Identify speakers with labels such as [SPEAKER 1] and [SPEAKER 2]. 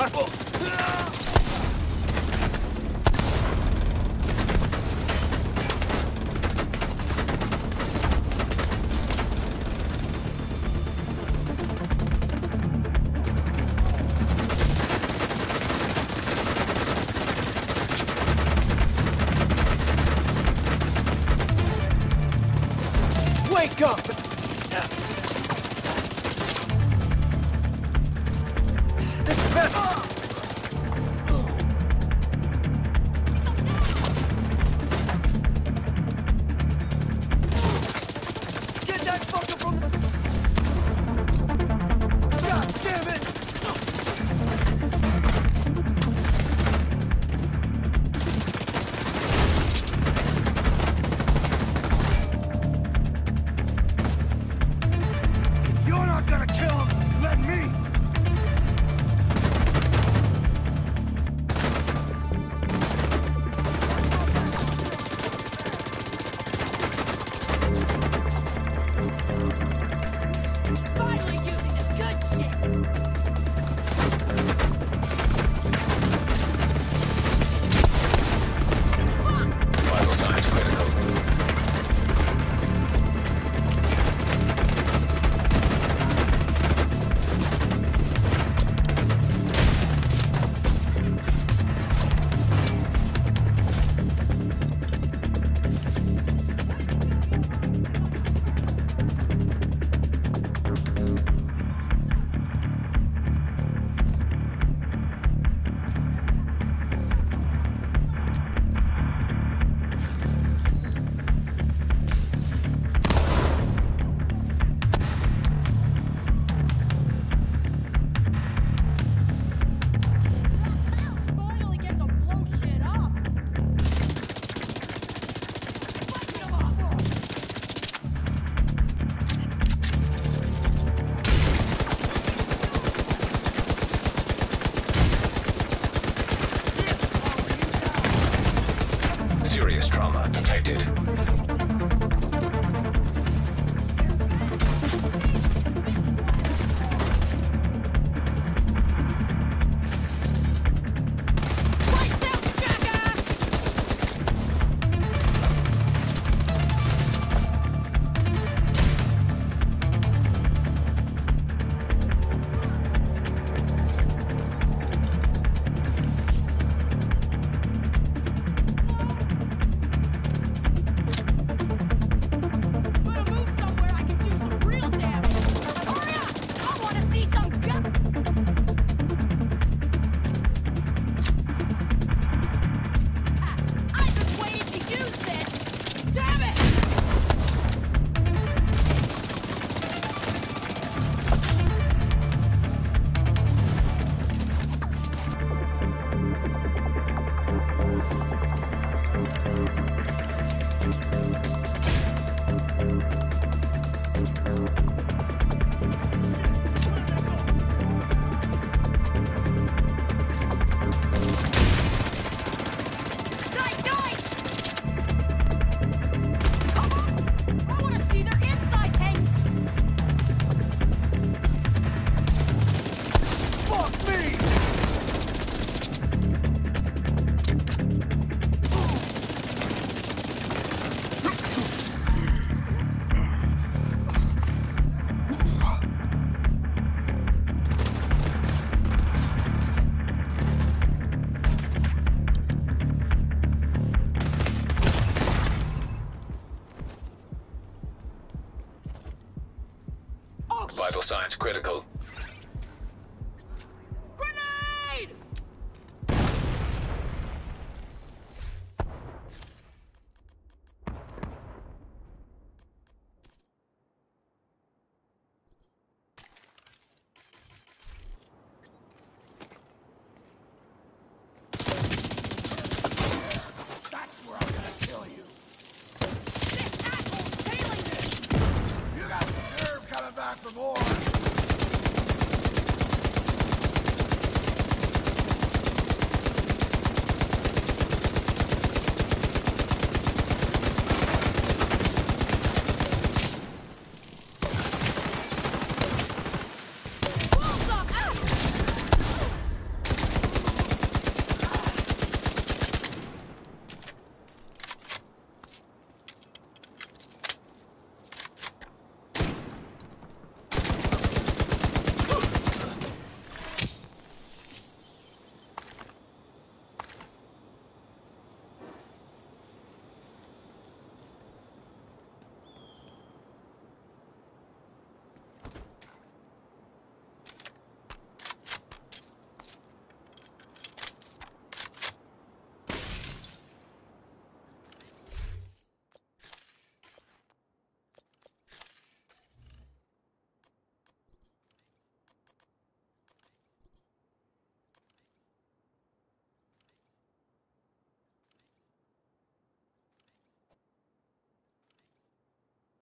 [SPEAKER 1] Wake up! This is better! Get that fucker from the... God damn it! You're not gonna kill him! Let me!
[SPEAKER 2] Finally using the good shit!
[SPEAKER 3] Vital signs critical.
[SPEAKER 2] Finally get to blow shit up! Fucking him up!
[SPEAKER 3] Serious trauma detected.
[SPEAKER 2] Lights out, jackass! Better move somewhere I can do some real damage! Hurry up! I wanna see some gut! I've been waiting to use this! Damn it! Nice, nice! Come on! I wanna see their inside hang!
[SPEAKER 1] Fuck me!
[SPEAKER 2] Oh,
[SPEAKER 3] Vital signs critical.